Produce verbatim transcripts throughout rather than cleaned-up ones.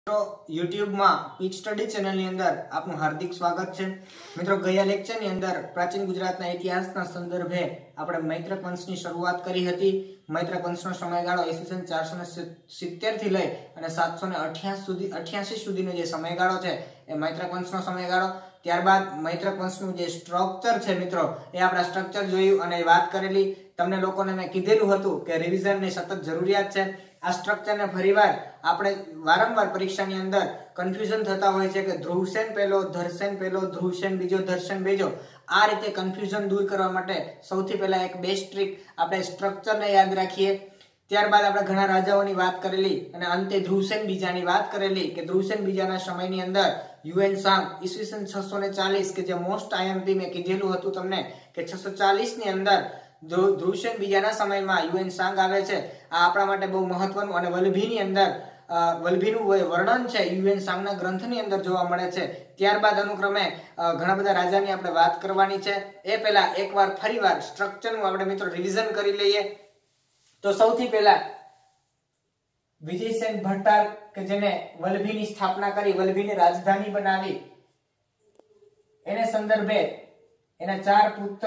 મિત્રો YouTube માં pitch study channel ની અંદર આપનું હાર્દિક સ્વાગત છે। મિત્રો ગયા લેક્ચર ની અંદર પ્રાચીન ગુજરાતના ઇતિહાસના સંદર્ભે આપણે મૈત્રક વંશની શરૂઆત કરી હતી। મૈત્રક વંશનો સમયગાળો ઈસવીસન ચારસો સિત્તેર થી લઈ અને સાતસો અઠ્યાસી સુધી અઠ્યાસી સુધીનો જે સમયગાળો છે એ મૈત્રક વંશનો સમયગાળો। ત્યારબાદ મૈત્રક વંશનું જે સ્ટ્રક્ચર છે મિત્રો એ આપણે સ્ટ્રક્ચર જોયું અને વાત કરેલી। તમને લોકોને મેં કીધેલું હતું કે રિવિઝનની સતત જરૂરિયાત છે। આ સ્ટ્રક્ચરને ફરીવાર આપણે વારંવાર પરીક્ષાની અંદર કન્ફ્યુઝન થતા હોય છે કે ધ્રુવસેન પહેલો, ધરસેન પહેલો, ધ્રુવસેન બીજો, ધરસેન બીજો। આ રીતે કન્ફ્યુઝન દૂર કરવા માટે સૌથી પહેલા એક બેસ્ટ ટ્રીક આપણે સ્ટ્રક્ચરને યાદ રાખીએ। ત્યારબાદ આપણે ઘણા રાજાઓની વાત કરેલી અને અંતે ધ્રુવસેન બીજાની વાત કરેલી કે ધ્રુવસેન બીજાના સમયની અંદર યુએન સાંગ ઈસવીસન છસો ચાલીસ કે જે મોસ્ટ આઈએમપી મેં કીધેલું હતું તમને કે છસો ચાલીસ ની અંદર ધ્રુવસેન બીજાના સમયમાં યુએન સાંગ આવે છે। આ આપણા માટે બહુ મહત્વનું અને વલ્લભીની અંદર વલ્લભીનું વર્ણન છે યુએન સાંગના ગ્રંથની અંદર જોવા મળે છે। ત્યારબાદ અનુક્રમે ઘણા બધા રાજાની આપણે વાત કરવાની છે। એ પહેલા એકવાર ફરીવાર સ્ટ્રક્ચરનું આપણે મિત્રો રિવિઝન કરી લઈએ। તો સૌથી પહેલા વિજયસેન ભટ્ટાર કે જેને વલ્લભીની સ્થાપના કરી, વલ્લભીની રાજધાની બનાવી, એને સંદર્ભે એના ચાર પુત્ર,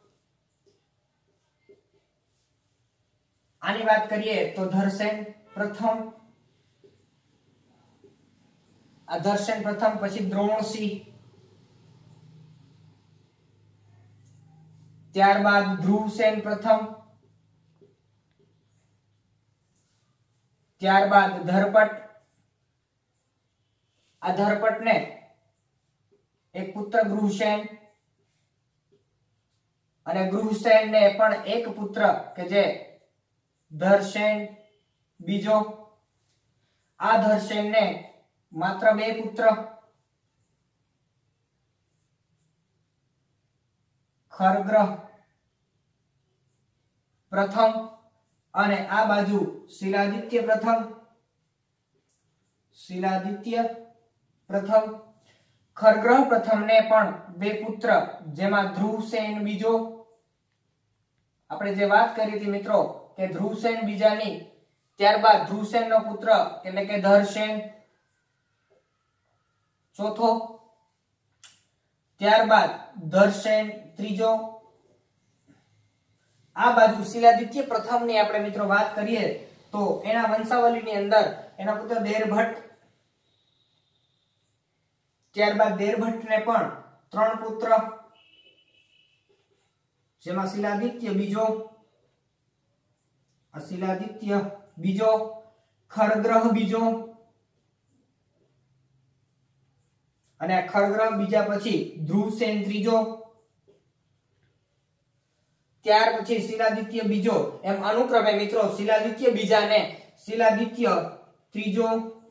આની વાત કરીએ તો ધરસેન પ્રથમ, આ ધરસેન પ્રથમ, પછી દ્રોણસિંહ, ત્યારબાદ ધ્રુવસેન પ્રથમ, ત્યારબાદ ધરપટ। આ ધરપટને એક પુત્ર ગૃહસેન અને ગૃહસેનને પણ એક પુત્ર કે જે ધરસેન બીજો। આ ધરસેનને માત્ર બે પુત્ર, ખરગ્રહ પ્રથમ અને આ બાજુ શિલાદિત્ય પ્રથમ, શિલાદિત્ય પ્રથમ। ખરગ્રહ પ્રથમને પણ બે પુત્ર જેમાં ધ્રુવસેન બીજો, આપણે જે વાત કરી હતી મિત્રો કે ધ્રુવસેન બીજાની, ત્યારબાદ ધ્રુવસેનનો પુત્ર એટલે કે ધરસેન ચોથો, ત્યારબાદ ધરસેન ત્રીજો। આ બાજુ શિલાદિત્ય પ્રથમની આપણે મિત્રો વાત કરીએ તો એના વંશાવલીની અંદર એના પુત્ર દેરભટ્ટ, ત્યારબાદ દેરભટ્ટને પણ ત્રણ પુત્ર જેમાં શિલાદિત્ય બીજો, શિલાદિત્ય બીજો, ખરગ્રહ બીજો અને ખરગ્રહ બીજા પછી ધ્રુવસેન ત્રીજો, ત્યાર પછી શિલાદિત્ય બીજો, એમ અનુક્રમે મિત્રો શિલાદિત્ય બીજાને શિલાદિત્ય ત્રીજો,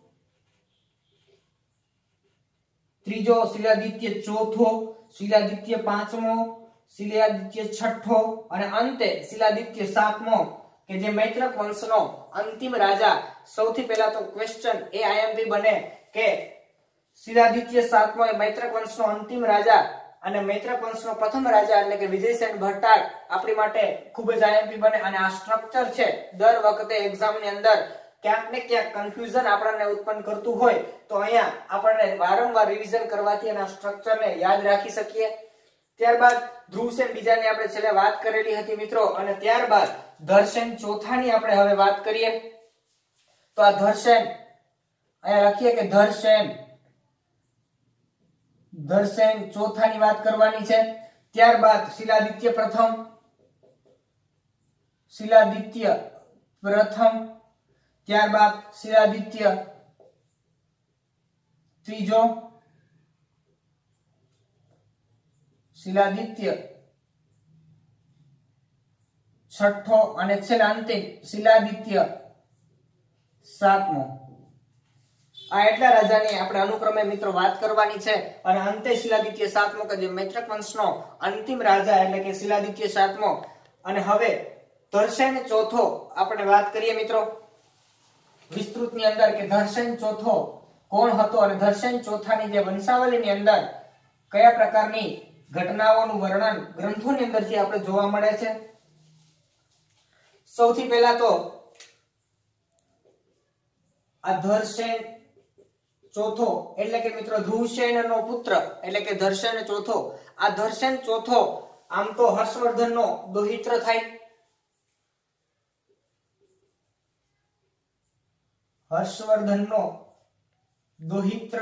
ત્રીજો શિલાદિત્ય ચોથો, શિલાદિત્ય પાંચમો, શિલાદિત્ય છઠ્ઠો અને અંતે શિલાદિત્ય સાતમો કે જે મૈત્રક વંશનો અંતિમ રાજા। સૌથી પહેલા તો ક્વેશ્ચન એ આઈએમપી બને કે શિલાદિત્ય સાતમો એ મૈત્રક વંશનો અંતિમ રાજા અને મૈત્રક વંશનો પ્રથમ રાજા એટલે કે વિજયસેન ભટ્ટાર આપણી માટે ખૂબ જ આઈએમપી બને। અને આ સ્ટ્રક્ચર છે દર વખતે એક્ઝામ ની અંદર ક્યાંક ને ક્યાંક કન્ફ્યુઝન આપણને ઉત્પન્ન કરતું હોય તો અહીંયા આપણને વારંવાર રિવિઝન કરવાથી એના સ્ટ્રક્ચરને યાદ રાખી શકીએ। ત્યારબાદ ધ્રુવસેન બીજાની આપણે છેલ્લે વાત કરેલી હતી મિત્રો અને ત્યારબાદ ધરસેન ચોથાની આપણે હવે વાત કરીએ તો આ ધરસેન અહીંયા લખીએ કે ધરસેન ધરસેન ચોથાની વાત કરવાની છે। ત્યારબાદ શિલાદિત્ય પ્રથમ, શિલાદિત્ય પ્રથમ, ત્યારબાદ શિલાદિત્ય ત્રીજો, શિલાદિત્ય છઠ્ઠો અને છેલ્લા અંતિમ શિલાદિત્ય સાતમો। આ એટલા રાજાની આપણે અનુક્રમે મિત્રો વાત કરવાની છે અને અંતે શિલાદિત્ય સાતમો કે જે મૈત્રક વંશનો અંતિમ રાજા એટલે કે શિલાદિત્ય સાતમો। અને હવે ધરસેન ચોથો આપણે વાત કરીએ મિત્રો વિસ્તૃતની અંદર કે ધરસેન ચોથો કોણ હતો અને ધરસેન ચોથાની જે વંશાવલીની અંદર કયા પ્રકારની ઘટનાઓનું વર્ણન ગ્રંથોની અંદરથી આપણે જોવા મળે છે। સૌથી પહેલા તો આ ધરસેન ચોથો એટલે કે મિત્રો ધ્રુવસેનનો પુત્ર એટલે કે ધર્ષેન ચોથો. આ ધર્ષેન ચોથો આમ તો હર્ષવર્ધનનો દોહિત્ર થાય. હર્ષવર્ધનનો દોહિત્ર.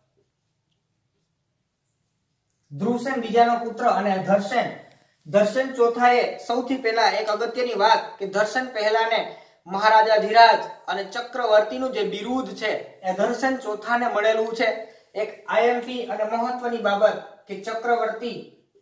ધ્રુવસેન બીજાનો પુત્ર અને ધર્ષેન ધર્ષેન ચોથાએ સૌથી પહેલા એક અગત્યની વાત કે ધર્ષેન પહેલાને મહારાજા ધીરાજ અને ચક્રવર્તીનું જે બિરુદ છે એ ધર્ષેન ચોથાને મળેલું છે. એક આઈએમપી અને મહત્વની બાબત કે ચક્રવર્તી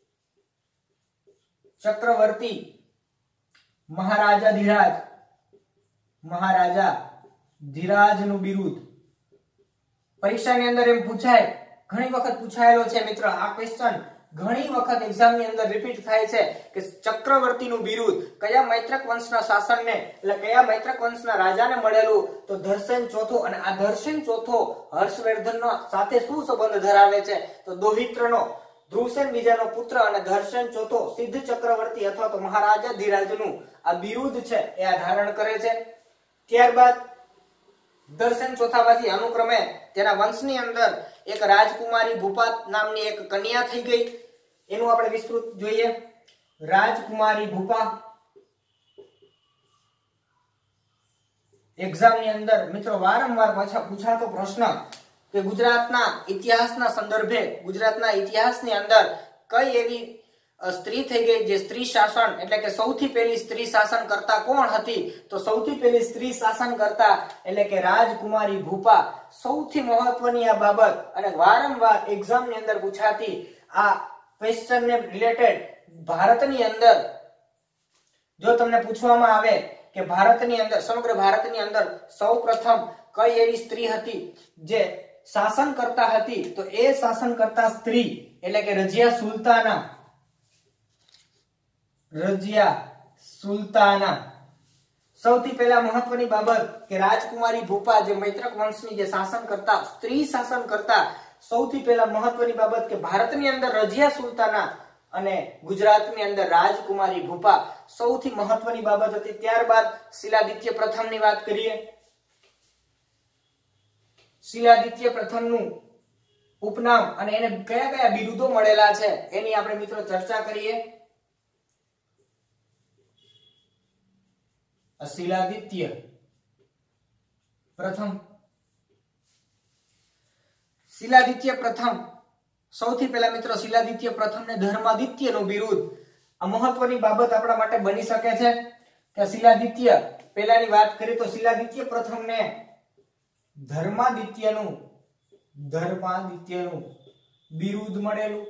ચક્રવર્તી મહારાજા ધીરાજ મહારાજા ધીરાજનું બિરુદ પરીક્ષાની અંદર એમ પૂછાય, ઘણી વખત પૂછાયેલો છે મિત્ર આ ક્વેશ્ચન, ઘણી વખત એક્ઝામ ની અંદર રિપીટ થાય છે કે ચક્રવર્તીનું બિરુદ કયા મૈત્રક વંશના શાસનને એટલે કયા મૈત્રક વંશના રાજાને મળેલું? તો ધર્ષેન ચોથો. અને આ ધર્ષેન ચોથો હર્ષવર્ધનનો સાથે શું સંબંધ ધરાવે છે? તો દોહિત્રનો. ધ્રુવસેન બીજાનો પુત્ર અને ધર્ષેન ચોથો સિદ્ધ ચક્રવર્તી અથવા તો મહારાજા ધીરાજનું આ બિરુદ છે એ આ ધારણ કરે છે. ત્યારબાદ ધર્ષેન ચોથા પછી અનુક્રમે તેના વંશની અંદર એક રાજકુમારી ભૂપા નામની એક કન્યા થઈ ગઈ. એનું આપણે વિસ્તૃત જોઈએ. રાજકુમારી ભૂપા એક્ઝામ ની અંદર મિત્રો વારંવાર પૂછાતો પ્રશ્ન કે ગુજરાતના ઇતિહાસના સંદર્ભે ગુજરાતના ઇતિહાસની અંદર કઈ એવી સ્ત્રી થઈ ગઈ જે સ્ત્રી શાસન એટલે કે સૌથી પહેલી સ્ત્રી શાસન કરતા કોણ હતી? તો સૌથી પહેલી સ્ત્રી શાસન કરતા એટલે કે રાજકુમારી ભૂપા. સૌથી મહત્વની આ બાબત અને વારંવાર એક્ઝામ ની અંદર પૂછાતી આ ક્વેશ્ચન ને રિલેટેડ ભારતની અંદર જો તમને પૂછવામાં આવે કે ભારતની અંદર સમગ્ર ભારતની અંદર સૌપ્રથમ કઈ એવી સ્ત્રી હતી જે શાસન કરતા હતી? તો એ શાસન કરતા સ્ત્રી એટલે કે રજિયા સુલતાના રજિયા સુલતાના. સૌથી પહેલા મહત્વની બાબત કે રાજકુમારી ભૂપા જે મૈત્રક વંશની જે શાસન કરતા સ્ત્રી શાસન કરતા સૌથી પહેલા મહત્વની બાબત કે ભારતની અંદર રજિયા સુલતાના અને ગુજરાતની અંદર રાજકુમારી ભૂપા સૌથી મહત્વની બાબત હતી. ત્યારબાદ શિલાદિત્ય પ્રથમની વાત કરીએ. શિલાદિત્ય પ્રથમનું ઉપનામ અને એને કયા કયા બિરુદો મળેલા છે એની આપણે મિત્રો ચર્ચા કરીએ. શિલાદિત્ય પ્રથમ. શિલાદિત્ય પ્રથમ સૌથી પહેલા મિત્રો શિલાદિત્ય પ્રથમ ને ધર્માદિત્યનું બિરુદ. આ મહત્વની બાબત આપણા માટે બની શકે છે કે શિલાદિત્ય પહેલાની વાત કરીએ તો શિલાદિત્ય પ્રથમ ને ધર્માદિત્યનું ધર્માદિત્યનું બિરુદ મળેલું.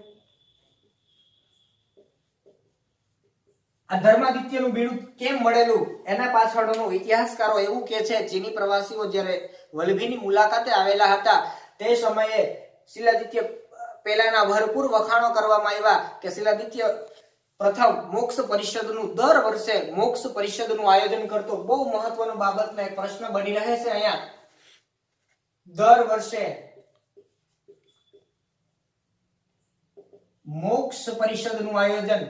આ ધર્માદિત્યનું બિરુદ કેમ મળેલું એના પાછળનો ઇતિહાસકારો એવું કહે છે ચીની પ્રવાસીઓ જ્યારે વલભીની મુલાકાતે આવેલા હતા તે સમયે શિલાદિત્ય પહેલાના ભરપૂર વખાણો કરવામાં આવ્યા કે શિલાદિત્ય પ્રથમ મોક્ષ પરિષદનું દર વર્ષે મોક્ષ પરિષદનું આયોજન કરતો. બહુ મહત્વનો બાબતનો એક પ્રશ્ન બની રહે છે અહીંયા. દર વર્ષે મોક્ષ પરિષદનું આયોજન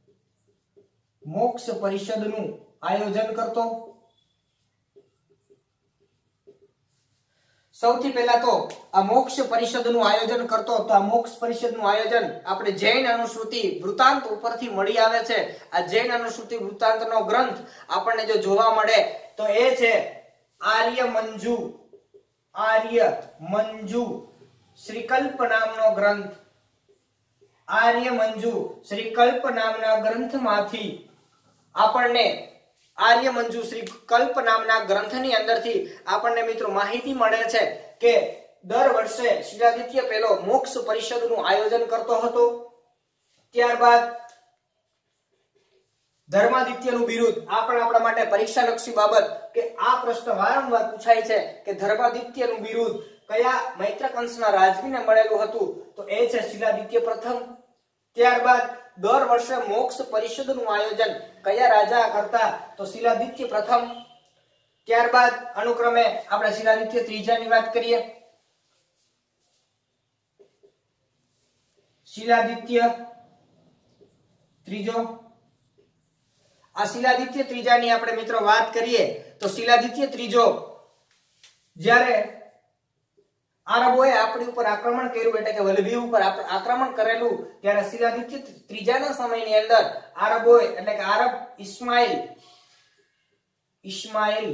મોક્ષ પરિષદનું આયોજન કરતો. સૌથી પહેલા તો આ મોક્ષ પરિષદનું આયોજન કરતો તો આ મોક્ષ પરિષદનું આયોજન આપણે જૈન અનુશ્રુતિ વૃત્તાંત ઉપરથી મળી આવે છે. આ જૈન અનુશ્રુતિ વૃત્તાંતનો ગ્રંથ આપણને જો જોવા મળે તો એ છે આર્ય મંજુ આર્ય મંજુ શ્રીકલ્પ નામનો ગ્રંથ. આર્ય મંજુ શ્રીકલ્પ નામના ગ્રંથમાંથી આપણને આર્ય મંજુ શ્રીકલ્પ નામના ગ્રંથની અંદરથી આપણને મિત્રો માહિતી મળે છે કે દર વર્ષે શિલાદિત્ય પહેલો મોક્ષ પરિષદનું આયોજન કરતો હતો. ત્યારબાદ ધર્માદિત્યનું બિરુદ આ પણ આપણા માટે પરીક્ષાલક્ષી બાબત કે આ પ્રશ્ન વારંવાર પૂછાય છે કે ધર્માદિત્યનું બિરુદ કયા મૈત્રક વંશના રાજવીને મળેલું હતું? તો એ છે શિલાદિત્ય પ્રથમ. ત્યારબાદ દર વર્ષે મોક્ષ પરિષદનું આયોજન કયા રાજા કરતા? તો શિલાદિત્ય પ્રથમ. ત્યારબાદ અનુક્રમે આપણે શિલાદિત્ય ત્રીજાની વાત કરીએ. શિલાદિત્ય ત્રીજો. આ શિલાદિત્ય ત્રીજાની આપણે મિત્રો વાત કરીએ તો શિલાદિત્ય ત્રીજો જ્યારે આરબોએ આપણી ઉપર આક્રમણ કર્યું એટલે કે વલભી ઉપર આક્રમણ કરેલું ત્યારે શિલાદિત્ય ત્રીજાના સમયની અંદર આરબોએ એટલે કે આરબ ઇસ્માઇલ ઇસ્માઇલ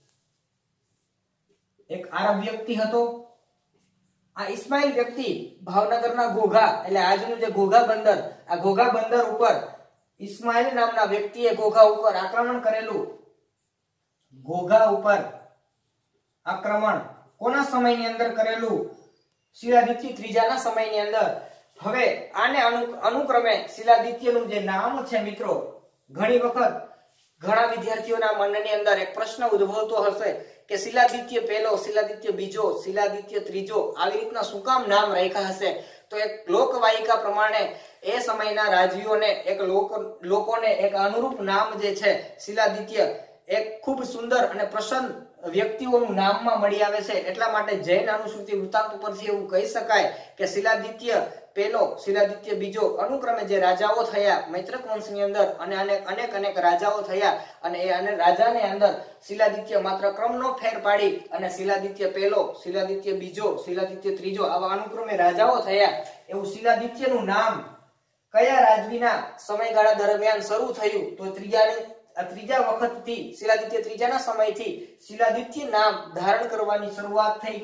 એક આરબ વ્યક્તિ હતો. આ ઇસ્માઇલ વ્યક્તિ ભાવનગરના ઘોઘા એટલે આજનું જે ઘોઘા બંદર, આ ઘોઘા બંદર ઉપર ઇસ્માઇલ નામના વ્યક્તિએ ઘોઘા ઉપર આક્રમણ કરેલું. ઘોઘા ઉપર આક્રમણ કોના સમયની અંદર કરેલું? શિલાદિત્ય ત્રીજાના સમયની અંદર. હવે આને અનુક્રમે શિલાદિત્યનું જે નામ છે મિત્રો, ઘણી વખત ઘણા વિદ્યાર્થીઓના મનની અંદર એક પ્રશ્ન ઉદ્ભવતો હશે કે શિલાદિત્ય પહેલો, શિલાદિત્ય બીજો, શિલાદિત્ય ત્રીજો આવી રીતના શું કામ નામ રાખ્યા હશે? તો એક લોકવાયિકા પ્રમાણે એ સમયના રાજવીઓને એક લોક લોકોને એક અનુરૂપ નામ જે છે શિલાદિત્ય એક ખૂબ સુંદર અને પ્રસન્ન વ્યક્તિઓનું નામમાં મળી આવે છે. એટલા માટે જૈન અનુશ્રુતિ વૃત્તાંત ઉપરથી એવું કહી શકાય કે શિલાદિત્ય પહેલો, શિલાદિત્ય બીજો અનુક્રમે જે રાજાઓ થયા મૈત્રક વંશની અંદર અને અનેક અનેક અનેક રાજાઓ થયા અને એ અને રાજાને અંદર શિલાદિત્ય માત્ર ક્રમનો ફેર પાડી અને શિલાદિત્ય પહેલો, શિલાદિત્ય બીજો, શિલાદિત્ય ત્રીજો આવા અનુક્રમે રાજાઓ થયા. એવું શિલાદિત્યનું નામ કયા રાજવીના સમયગાળા દરમિયાન શરૂ થયું? તો ત્રીજાની ત્રીજા વખતથી શિલાદિત્ય ત્રીજાના સમયથી શિલાદિત્ય નામ ધારણ કરવાની શરૂઆત થઈ.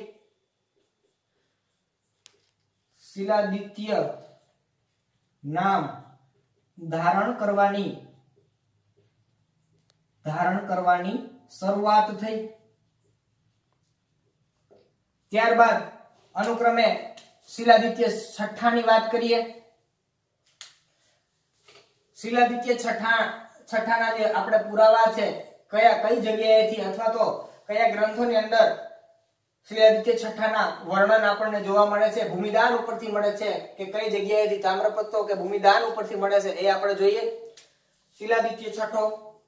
શિલાદિત્ય નામ ધારણ કરવાની ધારણ કરવાની શરૂઆત થઈ. ત્યારબાદ અનુક્રમે શિલાદિત્ય છઠ્ઠાની વાત કરીએ. શિલાદિત્ય છઠ્ઠા છઠ્ઠાના જે આપણે પુરાવા છે કયા કઈ જગ્યાએથી અથવા તો કયા ગ્રંથોની અંદર શિલાદિત્ય છઠ્ઠાના વર્ણન આપણને જોવા મળે છે? ભૂમિદાન ઉપરથી મળે છે કે કઈ જગ્યાએથી તામ્રપત્રો કે ભૂમિદાન ઉપરથી મળે છે એ આપણે જોઈએ. શિલાદિત્ય છઠ્ઠો,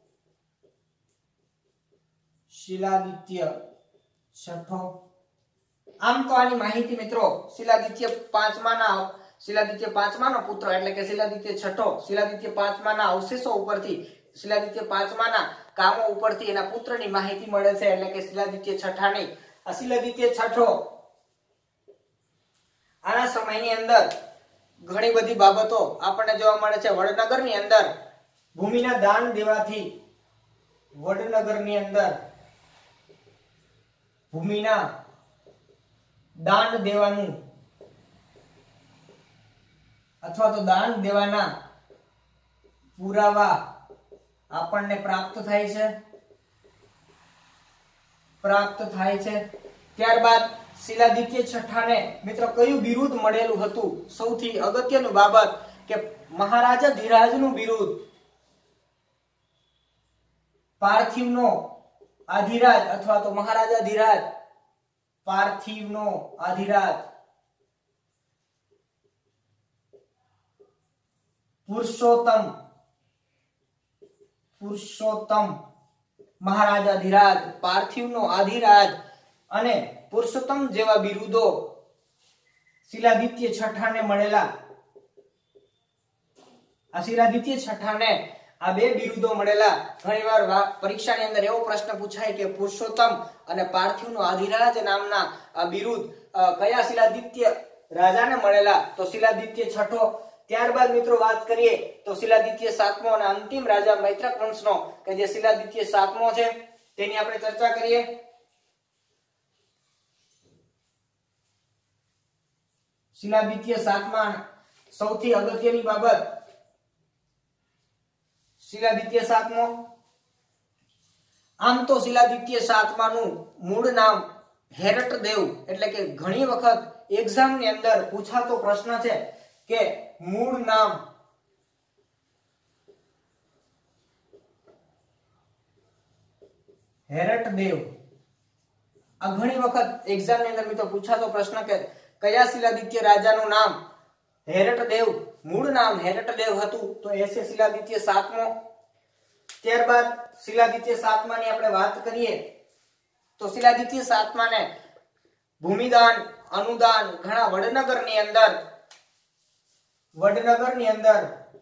શિલાદિત્ય છઠ્ઠો. આમ તો આની માહિતી મિત્રો શિલાદિત્ય પાંચમાના શિલાદિત્ય પાંચમાનો પુત્ર એટલે કે શિલાદિત્ય છઠ્ઠો, શિલાદિત્ય પાંચમાના અવશેષો ઉપરથી, શિલાદિત્ય પાંચમાના કામો ઉપરથી એના પુત્રની માહિતી મળે છે એટલે કે શિલાદિત્ય છઠ્ઠાની. આ શિલાદિત્ય છઠ્ઠો આના સમયની અંદર ઘણી બધી બાબતો આપણને જોવા મળે છે. વડનગરની અંદર ભૂમિના દાન દેવાથી વડનગરની અંદર ભૂમિના દાન દેવાનું અથવા તો દાન દેવાના પુરાવા આપણને પ્રાપ્ત થાય છે પ્રાપ્ત થાય છે. ત્યારબાદ શિલાદિત્ય છઠ્ઠાને મિત્રો કયું બિરુદ મળેલું હતું? સૌથી અગત્યનું બાબત કે મહારાજા ધીરાજનું બિરુદ, પાર્થિવનો આધિરાજ અથવા તો મહારાજા ધીરાજ, પાર્થિવનો આધિરાજ, પુરુષોત્તમ પુરુષોત્તમ મહારાજા ધીરાજ, પાર્થિવનો આધિરાજ અને પુરુષોત્તમ જેવા બિરુદો શિલાદિત્ય છઠ્ઠાને મળેલા. આ શિલાદિત્ય છઠ્ઠાને આ બે બિરુદો મળેલા. ઘણીવાર પરીક્ષાની અંદર એવો પ્રશ્ન પૂછાય કે પુરુષોત્તમ અને પાર્થિવનો આધિરાજ નામના આ બિરુદ કયા શિલાદિત્ય રાજાને મળેલા? તો શિલાદિત્ય છઠ્ઠો. ત્યારબાદ મિત્રો વાત કરીએ તો શિલાદિત્ય સાતમો અને અંતિમ રાજા મૈત્રક વંશનો કે જે શિલાદિત્ય સાતમો છે તેની આપણે ચર્ચા કરીએ. શિલાદિત્ય સાતમા સૌથી અગત્યની બાબત શિલાદિત્ય સાતમો. આમ તો શિલાદિત્ય સાતમાનું મૂળ નામ હેરટદેવ એટલે કે ઘણી વખત એક્ઝામ ની અંદર પૂછાતો પ્રશ્ન છે કે મૂળ નામ હેરટદેવ. આ ઘણી વખત એક્ઝામ ની અંદર મિત્રો પૂછાતો પ્રશ્ન કે કયા શિલાદિત્ય રાજાનું નામ હેરટદેવ મૂળ નામ હેરટદેવ હતું? તો એ છે શિલાદિત્ય સાતમો. ત્યારબાદ શિલાદિત્ય સાતમાની આપણે વાત કરીએ તો શિલાદિત્ય સાતમાને ભૂમિદાન અનુદાન ઘણા વડનગરની અંદર વડનગરની અંદર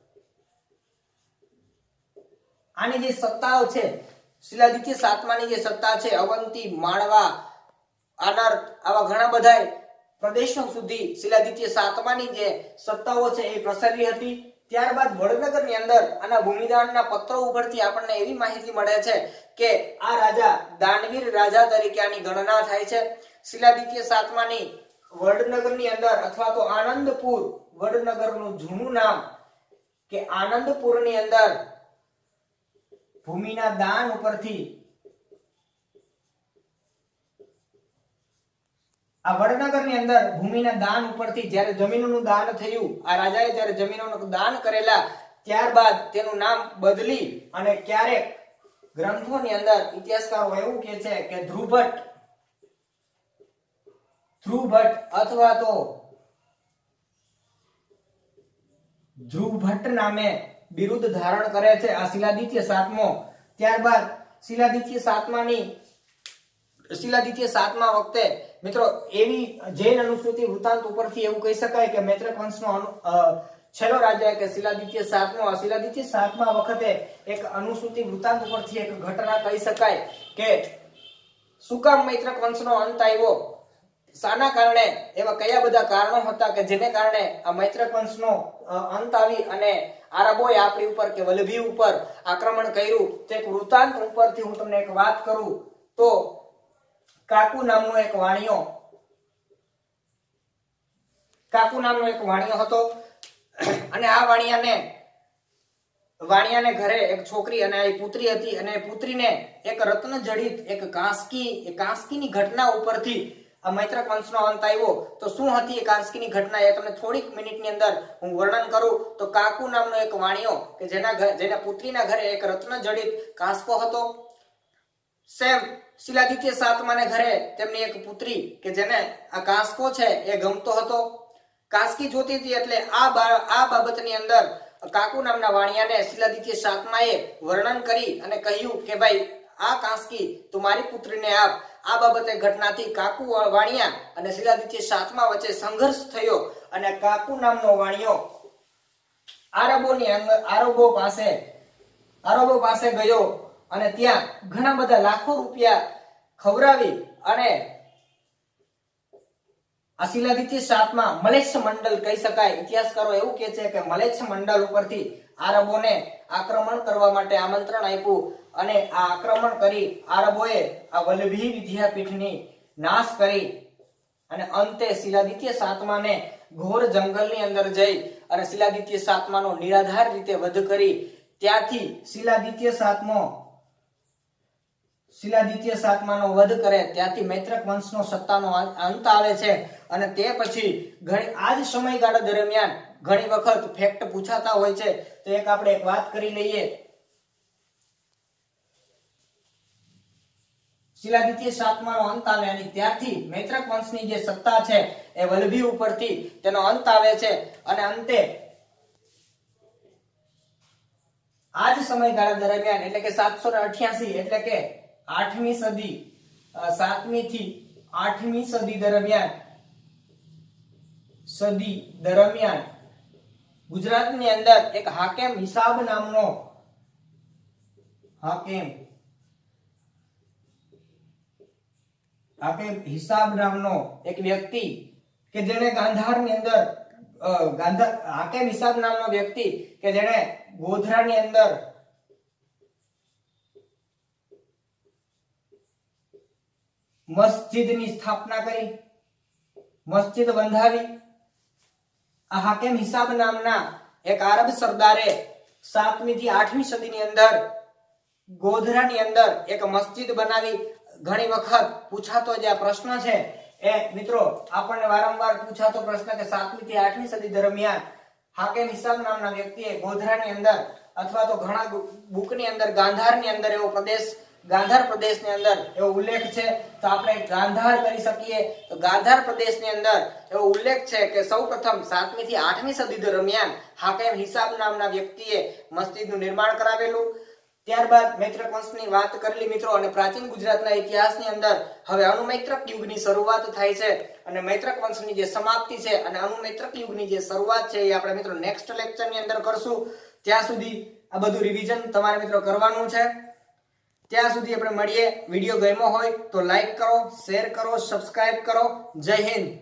આની જે સત્તાઓ છે શિલાદિત્ય સાતમાની જે સત્તા છે અવંતી, માળવા, આનર્ત આવા ઘણા બધા પ્રદેશો સુધી શિલાદિત્ય સાતમાની જે સત્તાઓ છે એ પ્રસરી હતી। ત્યારબાદ વડનગરની અંદર આના ભૂમિદાનના પત્રો ઉપરથી આપણને એવી માહિતી મળે છે કે આ રાજા દાનવીર રાજા તરીકે આની ગણના થાય છે। શિલાદિત્ય સાતમાની વડનગરની અંદર અથવા તો આનંદપુર વડનગરનું જૂનું નામ કે આનંદપુરની અંદર ભૂમિના દાન ઉપરથી આ વડનગરની અંદર ભૂમિના દાન ઉપરથી જ્યારે જમીનોનું દાન થયું, આ રાજાએ જ્યારે જમીનોનું દાન કરેલા ત્યારબાદ તેનું નામ બદલી અને ક્યારેક ગ્રંથોની અંદર ઇતિહાસકારો એવું કહે છે કે ધ્રુવભટ્ટ ધ્રુવભટ્ટ અથવા તો ધ્રુવભટ્ટ નામે બિરુદ ધારણ કરે છે આ શિલાદિત્ય સાતમો। ત્યારબાદ શિલાદિત્ય સાતમાની શિલાદિત્ય સાતમા વખતે મિત્રો એવી જૈન અનુશ્રુતિ વૃત્તાંત ઉપરથી એવું કહી શકાય કે મૈત્રક વંશનો છેલ્લો રાજા કે શિલાદિત્ય સાતમો આ શિલાદિત્ય સાતમા વખતે એક અનુશ્રુતિ વૃત્તાંત ઉપરથી એક ઘટના કહી શકાય કે શું કામ મૈત્રક વંશનો અંત આવ્યો, શાના કારણે, એવા કયા બધા કારણો હતા કે જેને કારણે આ મૈત્રક વંશનો અંત આવી અને આરબોએ આપણી ઉપર કે વલ્લભી ઉપર આક્રમણ કર્યું। તે એક વૃત્તાંત ઉપરથી હું તમને એક વાત કરું તો કાકુ નામનો એક વાણિયો કાકુ નામનો એક વાણિયો હતો અને આ વાણિયાને વાણિયાને ઘરે એક છોકરી અને એક પુત્રી હતી અને પુત્રીને એક રત્ન જડિત એક કાંસકી એ કાંસકીની ઘટના ઉપરથી આ મૈત્રક વંશનો અંત આવ્યો। તો શું હતી એ કાંસકીની ઘટના એ તમને થોડીક મિનિટની અંદર હું વર્ણન કરું તો કાકુ નામનો એક વાણિયો કે જેના જેના પુત્રીના ઘરે એક રત્ન જડિત કાંસકો હતો, સેમ શિલાદિત્ય સાતમાને ઘરે તેમની એક પુત્રી કે જેને આ કાંસકો છે એ ગમતો હતો। કાંસકી જોતી હતી એટલે આ આ બાબતની અંદર કાકુ નામના વાણિયાને શિલાદિત્ય સાતમાએ વર્ણન કરી અને કહ્યું કે ભાઈ આ કાંસકી તું મારી પુત્રીને આપ। આ બાબતે ઘટનાથી કાકુ વાણિયા અને શિલાદિત્ય સાતમા વચ્ચે સંઘર્ષ થયો અને કાકુ નામનો વાણિયો આરબોની અંદર આરબો પાસે આરબો પાસે ગયો અને ત્યાં ઘણા બધા લાખો રૂપિયા ખવડાવી અને આ શિલાદિત્ય સાતમા મલેચ્છ મંડળ કહી શકાય, ઇતિહાસકારો એવું કહે છે કે મલેચ્છ મંડળ ઉપરથી આરબોને આક્રમણ કરવા માટે આમંત્રણ આપ્યું અને આ આક્રમણ કરી આરબોએ આ વલ્લભી વિદ્યાપીઠની નાશ કરી અને અંતે શિલાદિત્ય સાતમાને ઘોર જંગલની અંદર જઈ અને શિલાદિત્ય સાતમાનો નિરાધાર રીતે વધ કરી ત્યાંથી શિલાદિત્ય સાતમો શિલાદિત્ય સાતમાનો વધ કરે ત્યાંથી મૈત્રક વંશનો સત્તાનો અંત આવે છે અને તે પછી ઘણી આ જ સમયગાળા દરમિયાન ઘણી વખત ફેક્ટ પૂછાતા હોય છે તો એક આપણે એક વાત કરી લઈએ। શિલાદિત્ય સાતમાનો અંત આવે અને ત્યારથી મૈત્રક વંશની જે સત્તા છે એ વલ્લભી ઉપરથી તેનો અંત આવે છે અને અંતે આ જ સમયગાળા દરમિયાન એટલે કે સાતસો અઠ્યાસી એટલે કે આઠમી સદી સાતમી થી આઠમી સદી દરમિયાન સદી દરમિયાન ગુજરાતની અંદર એક હાકેમ હિસાબ નામનો હાકેમ હાકેમ હિસાબ નામનો એક વ્યક્તિ કે જેને ગાંધારની અંદર ગાંધાર હાકેમ હિસાબ નામનો વ્યક્તિ કે જેને ગોધરાની અંદર મસ્જિદની સ્થાપના કરી, મસ્જિદ બંધાવી। આ હાકેમ હિસાબ નામના એક આરબ સરદારે સાતમી થી આઠમી સદીની અંદર ગોધરાની અંદર એક મસ્જિદ બનાવી। ઘણી વખત પૂછાતો જે આ પ્રશ્ન છે એ મિત્રો આપણને વારંવાર પૂછાતો પ્રશ્ન કે સાતમી થી આઠમી સદી દરમિયાન હાકેમ હિસાબ નામના વ્યક્તિએ ગોધરાની અંદર અથવા તો ઘણા બુકની અંદર ગાંધારની અંદર એવો પ્રદેશ ગાંધાર પ્રદેશની અંદર એવો ઉલ્લેખ છે તો આપણે ગાંધાર કરી શકીએ તો ગાંધાર પ્રદેશની અંદર એવો ઉલ્લેખ છે કે સૌપ્રથમ સાતમી થી આઠમી સદી દરમિયાન હાકેમ હિસાબ નામના વ્યક્તિએ મસ્જિદનું નિર્માણ કરાવેલું। ત્યારબાદ મૈત્રક વંશની વાત કરેલી મિત્રો અને પ્રાચીન ગુજરાતના ઇતિહાસની અંદર હવે અનુમૈત્રક યુગની શરૂઆત થાય છે અને મૈત્રક વંશની જે સમાપ્તિ છે અને અનુમૈત્રક યુગની જે શરૂઆત છે એ આપણે મિત્રો નેક્સ્ટ લેક્ચરની અંદર કરશું। ત્યાં સુધી આ બધું રિવિઝન તમારે મિત્રો કરવાનું છે। ત્યાં સુધી આપણે મળીએ। વિડીયો ગમ્યો હોય તો લાઈક કરો, શેર કરો, સબસ્ક્રાઇબ કરો। જય હિન્દ।